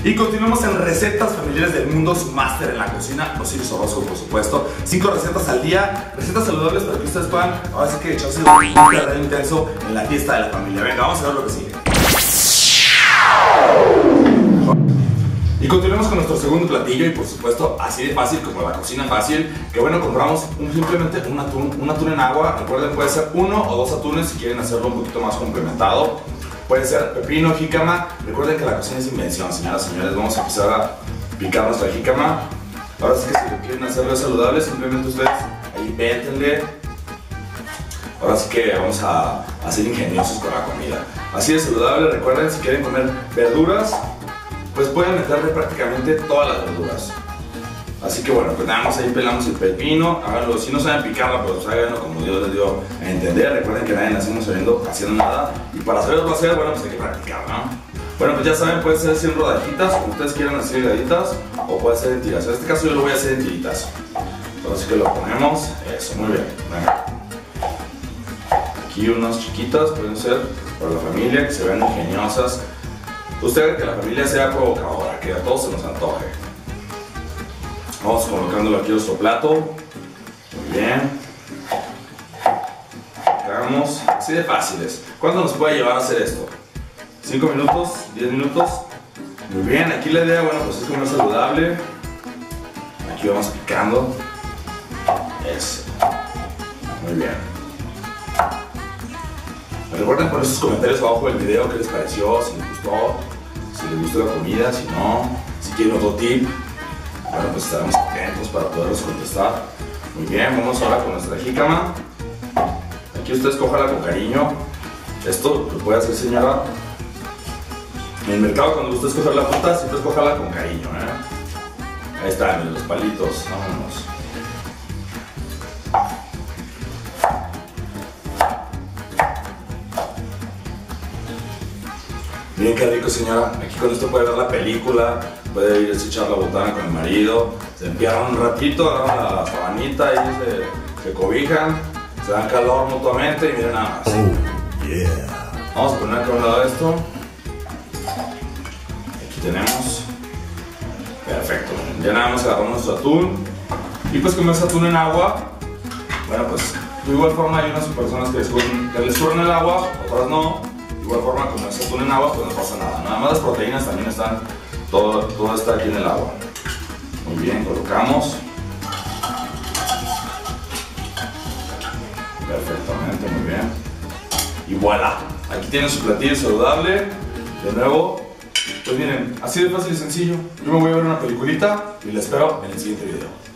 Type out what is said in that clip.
Y continuamos en recetas familiares del mundo, su máster en la cocina, Osiris Orozco, por supuesto. 5 recetas al día, recetas saludables para que ustedes puedan, ahora sí que echarse un verdadero intenso en la fiesta de la familia. Venga, vamos a ver lo que sigue. Y continuamos con nuestro segundo platillo, y por supuesto así de fácil como la cocina fácil, que bueno, compramos simplemente un atún en agua. Recuerden, puede ser 1 o 2 atunes si quieren hacerlo un poquito más complementado. Puede ser pepino, jícama. Recuerden que la cocina es invención, señoras y señores. Vamos a empezar a picar nuestra jícama. Ahora sí que si quieren hacerlo saludable, simplemente ustedes ahí invéntenle. Ahora sí que vamos a ser ingeniosos con la comida. Así de saludable. Recuerden, si quieren comer verduras, pues pueden meterle prácticamente todas las verduras. Así que bueno, pues nada más ahí pelamos el pepino. Háganlo, si no saben picarla, pues háganlo como Dios les dio a entender. Recuerden que nadie nacimos haciendo nada. Y para saberlo hacer, bueno, pues hay que practicar, ¿no? Bueno, pues ya saben, puede ser así en rodajitas, como ustedes quieran, así delgaditas, o puede ser en tiras. En este caso yo lo voy a hacer en tiritas. Entonces que lo ponemos, eso, muy bien. Venga. Aquí unas chiquitas, pueden ser para la familia, que se vean ingeniosas. Ustedes que la familia sea provocadora, que a todos se nos antoje. Vamos colocándolo aquí en nuestro plato. Muy bien. Hagamos así de fáciles. ¿Cuánto nos puede llevar a hacer esto? ¿5 minutos? ¿10 minutos? Muy bien, aquí la idea, bueno, pues es comer saludable. Aquí vamos picando. Eso. Muy bien. Recuerden poner sus comentarios abajo del video qué les pareció, si les gustó, si les gustó la comida, si no, si quieren otro tip. Bueno, pues estaremos atentos para poderlos contestar. Muy bien, vamos ahora con nuestra jícama. Aquí ustedes cójala con cariño. Esto lo puede hacer, señora. En el mercado, cuando ustedes cojan la fruta, siempre cójala con cariño, ¿eh? Ahí están, los palitos. Vámonos. Miren qué rico, señora. Aquí con esto puede ver la película, puede ir a echar la botana con el marido, se empierran un ratito, agarran la sabanita y se cobijan, se dan calor mutuamente y miren nada más. Oh, yeah. Vamos a poner acá a un lado esto. Aquí tenemos. Perfecto. Ya nada más agarramos nuestro atún. Y pues como es atún en agua, bueno, pues de igual forma hay unas personas que les corren el agua, otras no. De igual forma, como es atún en agua, pues no pasa nada. Nada más las proteínas también están, todo está aquí en el agua. Muy bien, colocamos. Perfectamente, muy bien. Y voilà, aquí tienen su platillo saludable. De nuevo, pues miren, así de fácil y sencillo. Yo me voy a ver una peliculita y la espero en el siguiente video.